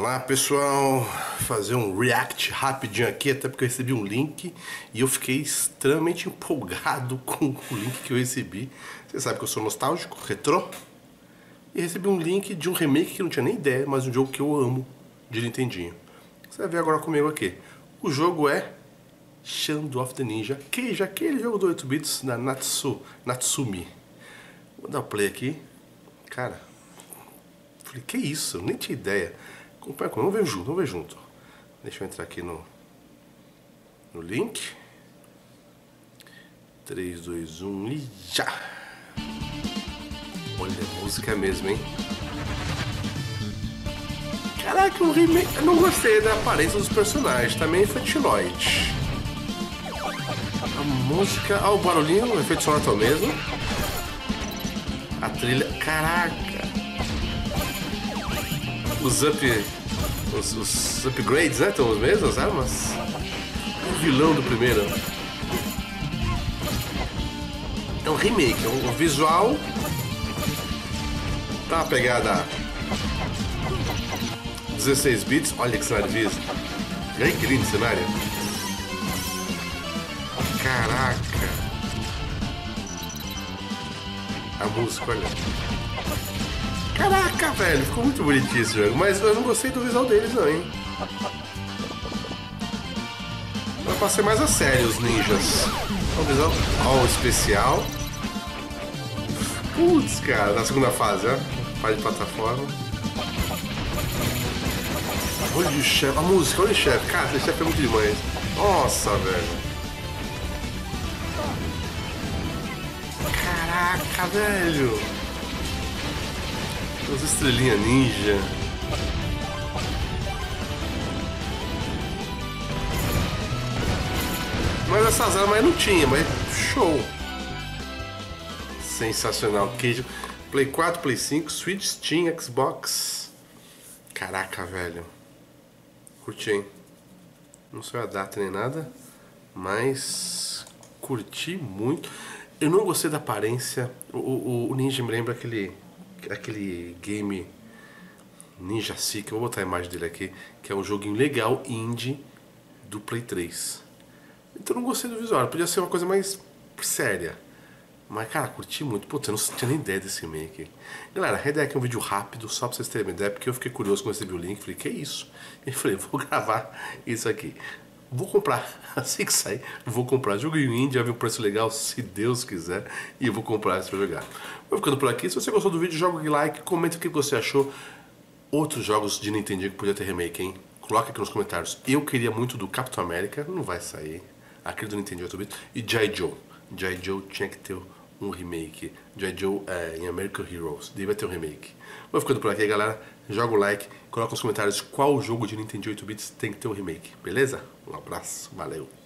Olá pessoal, fazer um react rapidinho aqui, até porque eu recebi um link e eu fiquei extremamente empolgado com o link que eu recebi. Você sabe que eu sou nostálgico, retrô, e recebi um link de um remake que eu não tinha nem ideia, mas um jogo que eu amo, de Nintendinho. Você vai ver agora comigo aqui. O jogo é Shadow of the Ninja, que aquele jogo do 8 bits da Natsumi. Vou dar o play aqui. Cara, falei, que isso? Eu nem tinha ideia. Vamos ver junto. Deixa eu entrar aqui no link. 3, 2, 1 e já! Olha a música mesmo, hein? Caraca, um remake. Eu não gostei da aparência dos personagens, tá meio infantiloide. A música. Olha o barulhinho, o efeito sonoro é o mesmo. A trilha. Caraca! Os upgrades, né? Estão os mesmos, as armas. O vilão do primeiro. É um remake, o visual tá uma pegada 16 bits. Olha que cenário de vista. E aí, que lindo cenário. Caraca. A música, olha. Caraca, velho, ficou muito bonitinho esse jogo, mas eu não gostei do visual deles não, hein. Vai pra ser mais a sério os ninjas. O visual, ó, o especial. Putz, cara, na segunda fase, ó. Fase de plataforma. Olha o chefe, a música, olha o chefe. Cara, esse chefe é muito demais. Nossa, velho. Caraca, velho. As estrelinhas ninja. Mas essas armas não tinha, mas show. Sensacional. Queijo. Play 4, Play 5, Switch, Steam, Xbox. Caraca, velho. Curti, hein? Não sei a data nem nada, mas curti muito. Eu não gostei da aparência. O Ninja me lembra aquele game Ninja Seeker, eu vou botar a imagem dele aqui, que é um joguinho legal indie do Play 3. Então eu não gostei do visual, podia ser uma coisa mais séria. Mas cara, curti muito. Putz, eu não tinha nem ideia desse remake. Galera, a ideia aqui é um vídeo rápido, só pra vocês terem uma ideia, porque eu fiquei curioso quando recebi o link, falei, que isso? E falei, vou gravar isso aqui. Vou comprar, assim que sair, vou comprar. Joguinho indie, já vi um preço legal, se Deus quiser, e eu vou comprar isso pra jogar. Vou ficando por aqui. Se você gostou do vídeo, joga o like, comenta o que você achou. Outros jogos de Nintendo que podia ter remake, hein? Coloca aqui nos comentários. Eu queria muito do Capitão América, não vai sair. Aquele do Nintendo 8 bits. E G.I. Joe. G.I. Joe tinha que ter um remake. G.I. Joe em American Heroes. Daí vai ter um remake. Vou ficando por aqui, galera. Joga o like, coloca nos comentários qual jogo de Nintendo 8 bits tem que ter um remake. Beleza? Um abraço, valeu.